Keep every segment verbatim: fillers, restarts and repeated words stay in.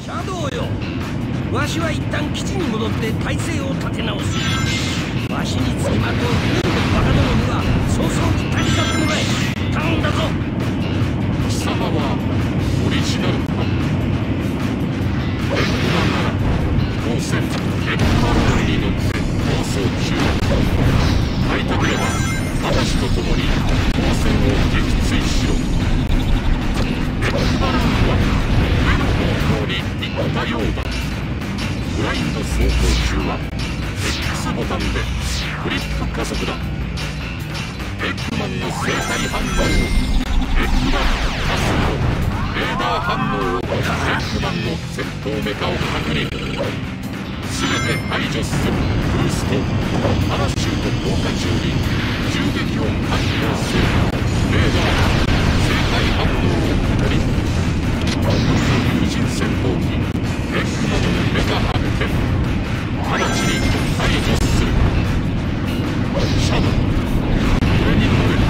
シャドウよ、わしは一旦基地に戻って体勢を立て直す。わしにつきまとう軍のバカどもには早々に立ち去ってもらえ。頼んだぞ。 貴様はオリジナルか。レッドマンなら当戦レッドマンに乗って逃走中。会いたければ私と共に当戦を撃墜しろ。レッドマンは上の方向に行ったようだ。ブラインド走行中は X ボタンでフリップ加速だ。エッグマンの生体反応をエッグマンパスのレーダー反応をエッグマンの戦闘メカを確認。全て排除する。ブーストパラシュート降下中に銃撃を完了する。レーダー生体反応を確認。有人戦闘機エッグマンのメカ発見。直ちに排除する。シャドウ、これに乗れ。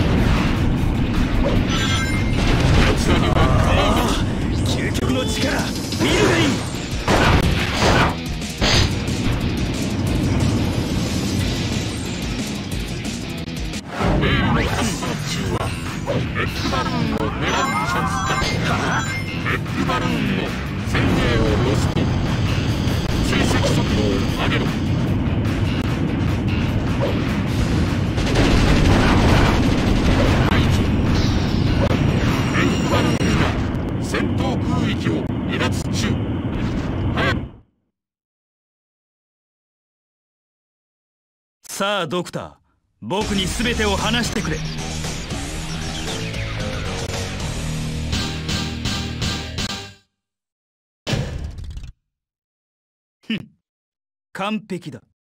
奴らには構う。 究極の力見るがいい。 レールの活動中はエッグバルーンを狙うチャンスだ。エッグバルーンの前衛をロスト。追跡速度を上げろ。排除。エッグバルーンが戦闘空域を離脱中。早く。 さあドクター、僕に全てを話してくれ。ふん、完璧だ。